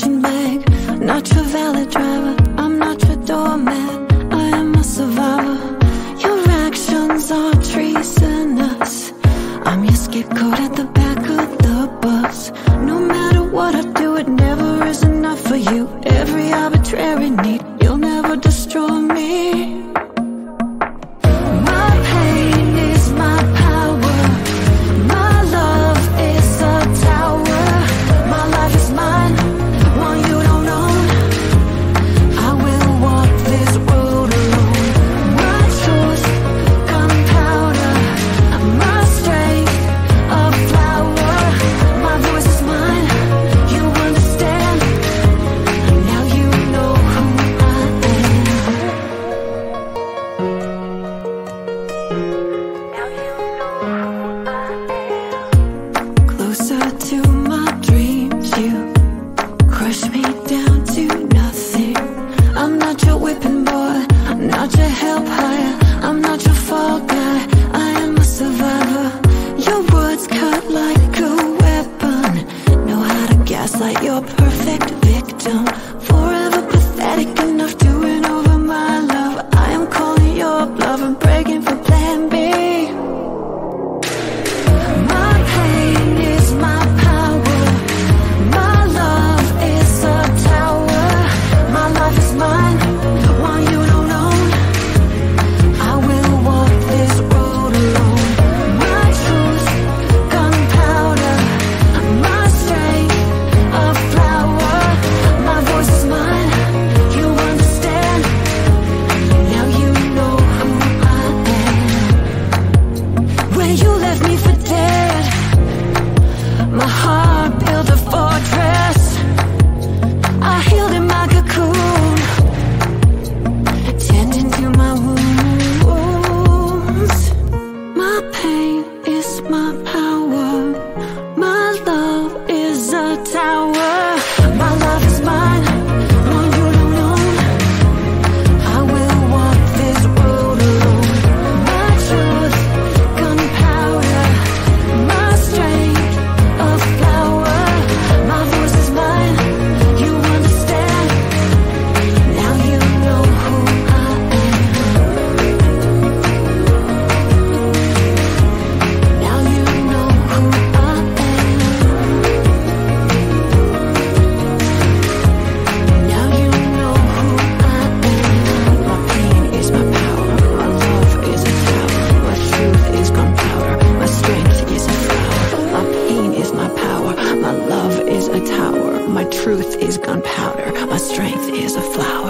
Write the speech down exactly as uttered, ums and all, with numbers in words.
punching bag, not your valet driver. I'm not your doormat, I am a survivor. Your actions are treasonous. I'm your scapegoat at the back of the bus. No matter what I do, it never is enough for you. Every arbitrary need, you'll never destroy me. My pain is my power. My love is a tower. My life is mine, one you don't own. I will walk this road alone. My truth, gunpowder. My strength, a flower. My voice is mine, you understand. Now you know who I am. Now you know who I am. Closer to my dreams, you crush me down to nothing. I'm not your whipping boy, I'm not your help hire, I'm not your fall guy, I am a survivor. Your words cut like a weapon, know how to gaslight your perfect victim. Forever pathetic enough to win over my love. I am calling your bluff and breaking for plan B. My pain is my power. My love is a tower. My life is mine, one you don't own. I will walk this road alone. My truth, gunpowder. My strength, a flower. My voice is mine, you understand. Now you know who I am. When you left me for dead, my heart built a fortress. I healed in my cocoon, tending to my wounds. My pain is my power. My love is a tower. My life is mine, one you don't own. I will walk this road alone. My truth, gunpowder. My strength, a flower. My voice is mine, you understand. Now you know who I am. Now you know who I am. Now you know who I am. My pain is my power. My love is a tower. My truth is gunpowder. My strength is a flower. My pain is my power. My love is a tower. My truth is gunpowder. My strength is a flower.